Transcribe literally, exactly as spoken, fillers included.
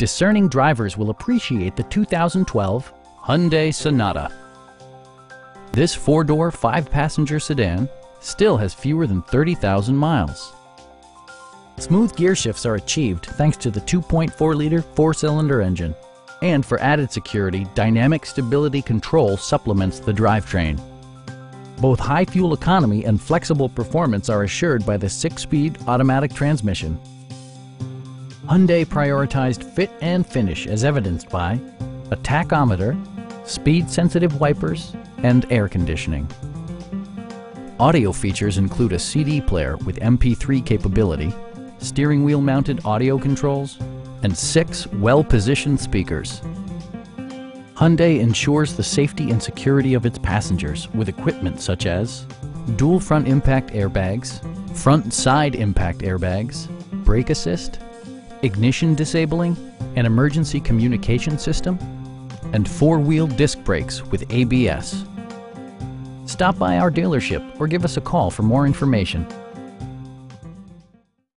discerning drivers will appreciate the two thousand twelve Hyundai Sonata. This four-door, five-passenger sedan still has fewer than thirty thousand miles. Smooth gear shifts are achieved thanks to the two point four liter four-cylinder engine. And for added security, dynamic stability control supplements the drivetrain. Both high fuel economy and flexible performance are assured by the six-speed automatic transmission. Hyundai prioritized fit and finish as evidenced by a tachometer, speed-sensitive wipers, and air conditioning. Audio features include a C D player with M P three capability, steering wheel mounted audio controls, and six well-positioned speakers. Hyundai ensures the safety and security of its passengers with equipment such as dual front impact airbags, front and side impact airbags, brake assist, ignition disabling, an emergency communication system, and four-wheel disc brakes with A B S. Stop by our dealership or give us a call for more information.